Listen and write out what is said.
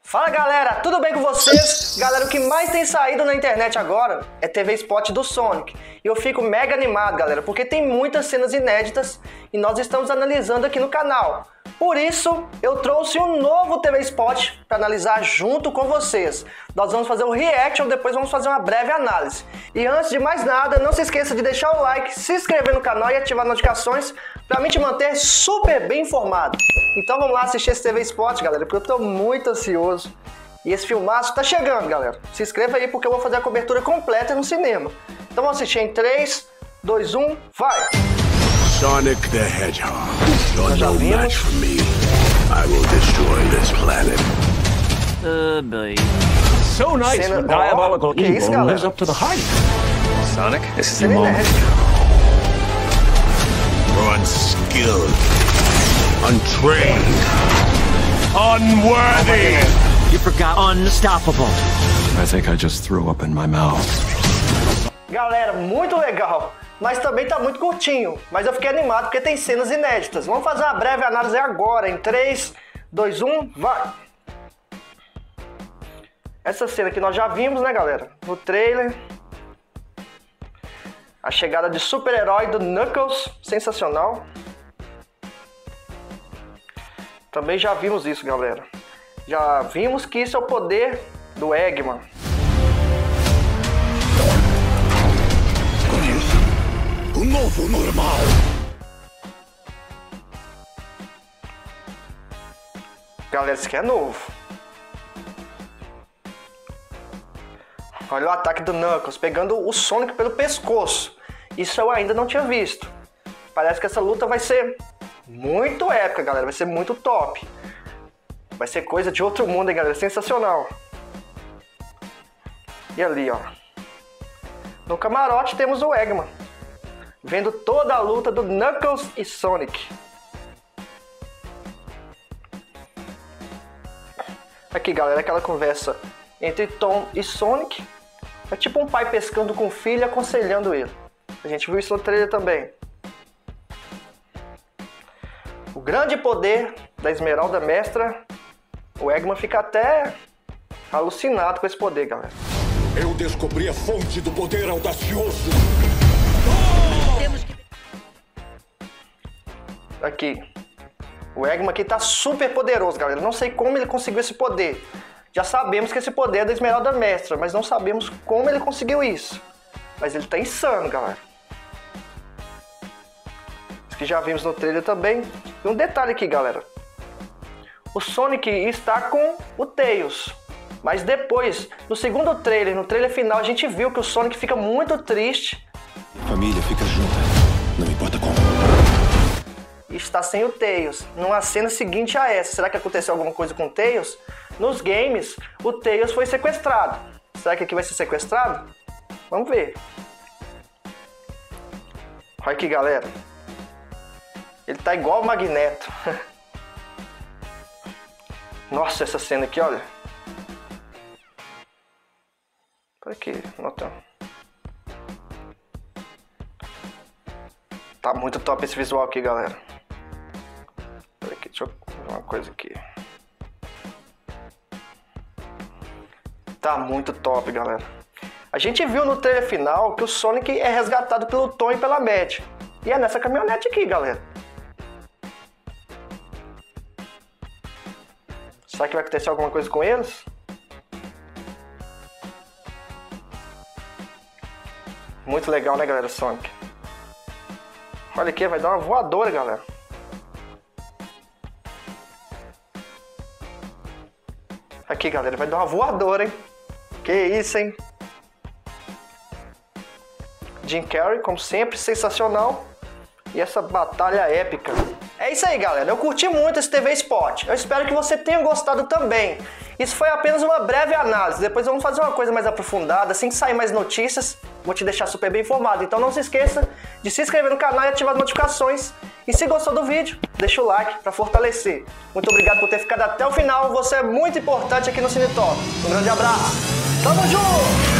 Fala galera, tudo bem com vocês? Galera, o que mais tem saído na internet agora é TV Spot do Sonic. E eu fico mega animado, galera, porque tem muitas cenas inéditas e nós estamos analisando aqui no canal. Por isso, eu trouxe um novo TV Spot para analisar junto com vocês. Nós vamos fazer um reaction, depois vamos fazer uma breve análise. E antes de mais nada, não se esqueça de deixar o like, se inscrever no canal e ativar as notificações para mim te manter super bem informado. Então vamos lá assistir esse TV Spot, galera, porque eu tô muito ansioso. E esse filmaço tá chegando, galera. Se inscreva aí porque eu vou fazer a cobertura completa no cinema. Então vamos assistir em 3, 2, 1, vai! Sonic the Hedgehog, you're no match for me. I will destroy this planet. Boy. So nice when diabolical evil lives up to the hype. Sonic, this is your moment. You're unskilled, untrained, unworthy. You forgot unstoppable. I think I just threw up in my mouth. Galera, muito legal, mas também tá muito curtinho. Mas eu fiquei animado porque tem cenas inéditas. Vamos fazer uma breve análise agora, em 3, 2, 1, vai! Essa cena que nós já vimos, né, galera? No trailer. A chegada de super-herói do Knuckles, sensacional. Também já vimos isso, galera. Já vimos que isso é o poder do Eggman. O novo normal. Galera, isso aqui é novo. Olha o ataque do Knuckles, pegando o Sonic pelo pescoço. Isso eu ainda não tinha visto. Parece que essa luta vai ser muito épica, galera. Vai ser muito top. Vai ser coisa de outro mundo, hein, galera. Sensacional. E ali, ó. No camarote temos o Eggman, vendo toda a luta do Knuckles e Sonic. Aqui, galera, aquela conversa entre Tom e Sonic. É tipo um pai pescando com o filho, aconselhando ele. A gente viu isso no trailer também. O grande poder da Esmeralda Mestra. O Eggman fica até alucinado com esse poder, galera. Eu descobri a fonte do poder audacioso. Aqui. O Eggman aqui tá super poderoso, galera. Não sei como ele conseguiu esse poder. Já sabemos que esse poder é da Esmeralda Mestra, mas não sabemos como ele conseguiu isso. Mas ele tá insano, galera. Isso que já vimos no trailer também. E um detalhe aqui, galera. O Sonic está com o Tails. Mas depois, no segundo trailer, no trailer final, a gente viu que o Sonic fica muito triste. Família fica junta, não importa como. E está sem o Tails. Numa cena seguinte a essa. Será que aconteceu alguma coisa com o Tails? Nos games, o Tails foi sequestrado. Será que aqui vai ser sequestrado? Vamos ver. Olha aqui, galera. Ele tá igual o Magneto. Nossa, essa cena aqui, olha. Por aqui, notando. Tá muito top esse visual aqui, galera. Por aqui, deixa eu ver uma coisa aqui. Tá muito top, galera. A gente viu no trailer final que o Sonic é resgatado pelo Tom e pela Matt. E é nessa caminhonete aqui, galera. Será que vai acontecer alguma coisa com eles? Muito legal, né, galera, Sonic? Olha aqui, vai dar uma voadora, galera. Aqui, galera, vai dar uma voadora, hein? Que isso, hein? Jim Carrey, como sempre, sensacional. E essa batalha épica. É isso aí, galera. Eu curti muito esse TV Spot. Eu espero que você tenha gostado também. Isso foi apenas uma breve análise. Depois vamos fazer uma coisa mais aprofundada. Assim que sair mais notícias, vou te deixar super bem informado. Então não se esqueça de se inscrever no canal e ativar as notificações. E se gostou do vídeo, deixa o like para fortalecer. Muito obrigado por ter ficado até o final. Você é muito importante aqui no Cine Top. Um grande abraço. Tamo junto!